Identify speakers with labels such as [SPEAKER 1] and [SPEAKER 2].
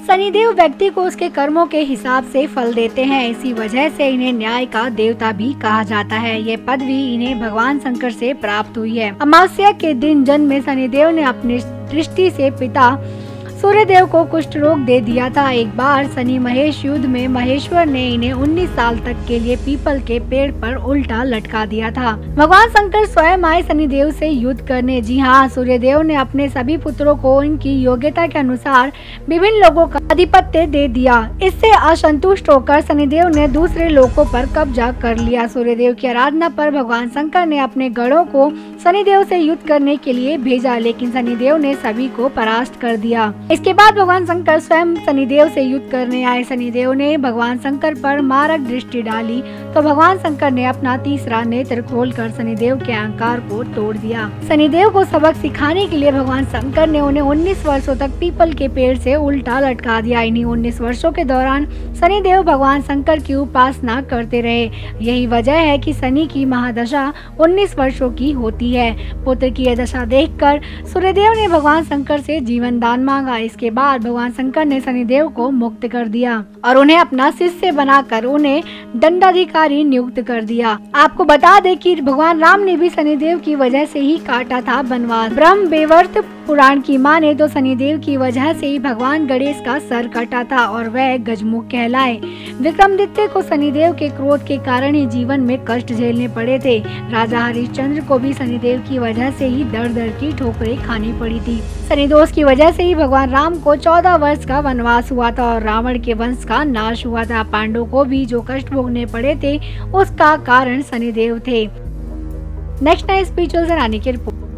[SPEAKER 1] शनिदेव व्यक्ति को उसके कर्मों के हिसाब से फल देते हैं। इसी वजह से इन्हें न्याय का देवता भी कहा जाता है। ये पदवी इन्हें भगवान शंकर से प्राप्त हुई है। अमावस्या के दिन जन्मे शनिदेव ने अपनी दृष्टि से पिता सूर्यदेव को कुष्ठ रोग दे दिया था। एक बार शनि महेश युद्ध में महेश्वर ने इन्हें 19 साल तक के लिए पीपल के पेड़ पर उल्टा लटका दिया था। भगवान शंकर स्वयं आए शनिदेव से युद्ध करने। जी हाँ, सूर्यदेव ने अपने सभी पुत्रों को इनकी योग्यता के अनुसार विभिन्न लोगों का आधिपत्य दे दिया। इससे असंतुष्ट होकर शनिदेव ने दूसरे लोगों पर कब्जा कर लिया। सूर्यदेव की आराधना पर भगवान शंकर ने अपने गणों को शनिदेव से युद्ध करने के लिए भेजा, लेकिन शनिदेव ने सभी को परास्त कर दिया। इसके बाद भगवान शंकर स्वयं शनिदेव से युद्ध करने आए। शनिदेव ने भगवान शंकर पर मारक दृष्टि डाली तो भगवान शंकर ने अपना तीसरा नेत्र खोलकर शनिदेव के अहंकार को तोड़ दिया। शनिदेव को सबक सिखाने के लिए भगवान शंकर ने उन्हें 19 वर्षों तक पीपल के पेड़ से उल्टा लटका दिया। इन्हीं 19 वर्षों के दौरान शनिदेव भगवान शंकर की उपासना करते रहे। यही वजह है कि शनि की महादशा 19 वर्षों की होती है। पुत्र की यह दशा देखकर सूर्यदेव ने भगवान शंकर से जीवन दान मांगा। इसके बाद भगवान शंकर ने शनिदेव को मुक्त कर दिया और उन्हें अपना शिष्य बनाकर उन्हें दंडाधिकारी नियुक्त कर दिया। आपको बता दें कि भगवान राम ने भी शनिदेव की वजह से ही काटा था वनवास। ब्रह्म वैवर्त पुराण की माने तो शनिदेव की वजह से ही भगवान गणेश का सर कटा था और वह गजमुख कहलाए। विक्रमादित्य को शनिदेव के क्रोध के कारण ही जीवन में कष्ट झेलने पड़े थे। राजा हरिश्चंद्र को भी शनिदेव की वजह से ही दर दर की ठोकरें खानी पड़ी थी। शनिदोष की वजह से ही भगवान राम को 14 वर्ष का वनवास हुआ था और रावण के वंश का नाश हुआ था। पांडवों को भी जो कष्ट भोगने पड़े थे उसका कारण शनिदेव थे। नेक्स्ट स्पिरिचुअल से रानी की रिपोर्ट।